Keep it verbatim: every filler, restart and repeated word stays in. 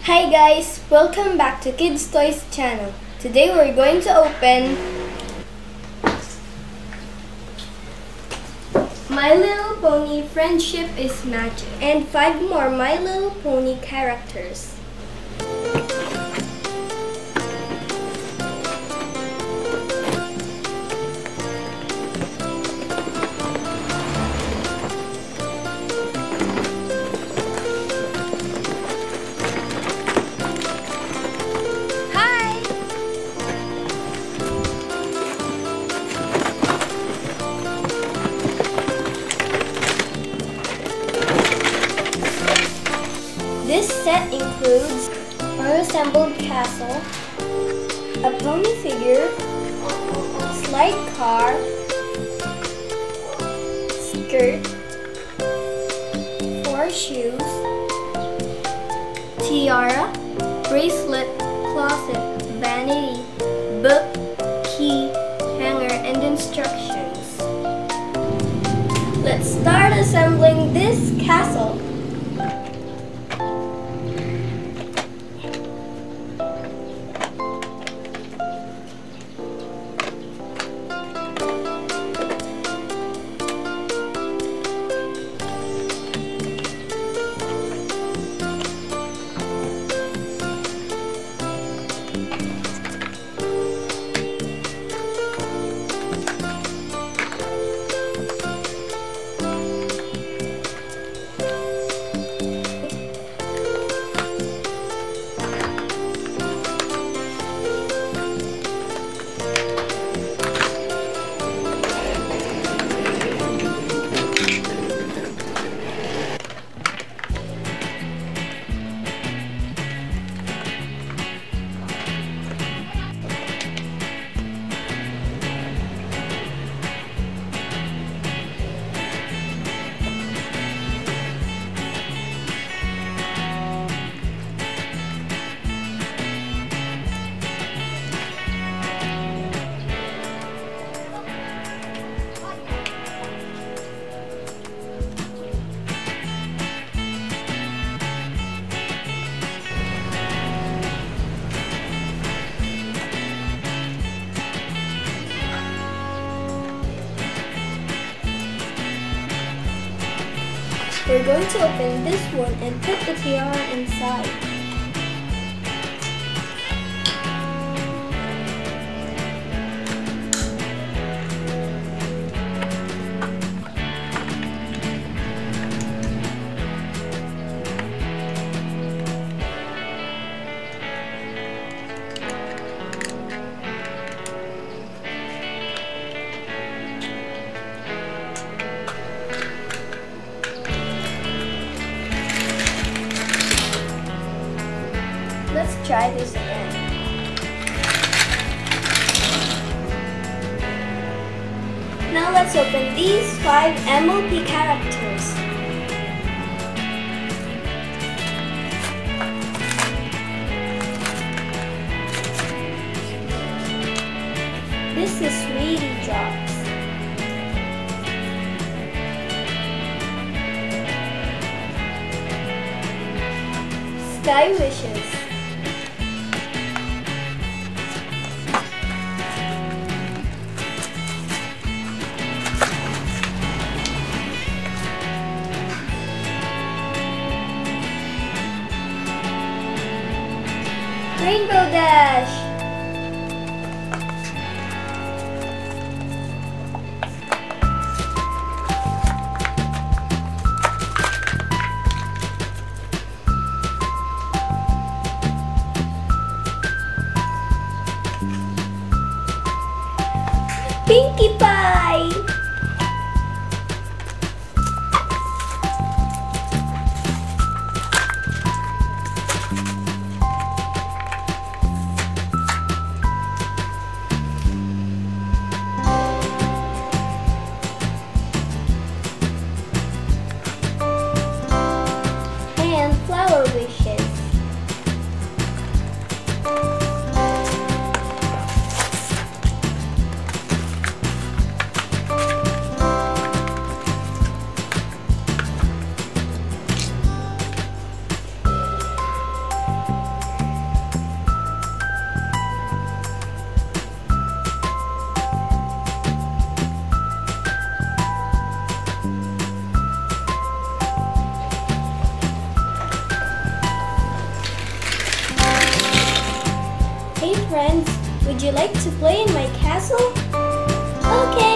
Hi guys, welcome back to Kids Toys channel. Today we're going to open My Little Pony Friendship is Magic and five more My Little Pony characters. This set includes a assembled castle, a pony figure, slide car, skirt, four shoes, tiara, bracelet, closet, vanity, book, key, hanger, and instructions. Let's start assembling this castle. We're going to open this one and put the tiara inside. Let's try this again. Now let's open these five M L P characters. This is Sweetie Drops. Sky Wishes. Rainbow Dash. Pinkie Pie. you like to play in my castle? Okay.